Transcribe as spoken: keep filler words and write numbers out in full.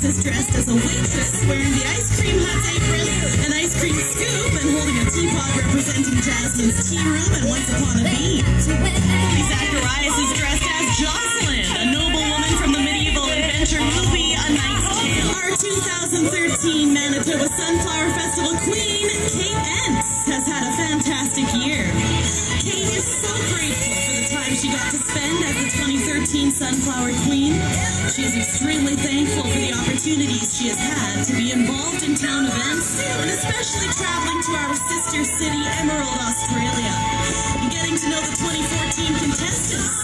Rise is dressed as a waitress, wearing the Ice Cream Hut's apron, an ice cream scoop, and holding a teapot representing Jasmine's tea room and Once Upon a Bean. Cody Zacharias is dressed as Jocelyn, a noble woman from the medieval adventure movie A Knight's Tale. Our two thousand thirteen Manitoba Sunflower Festival queen, Kate Entz, has had a fantastic year. Kate is so grateful for the time she got to spend as the twenty thirteen Sunflower Queen. She is extremely thankful for the opportunities she has had to be involved in town events, and especially traveling to our sister city, Emerald, Australia, and getting to know the twenty fourteen contestants.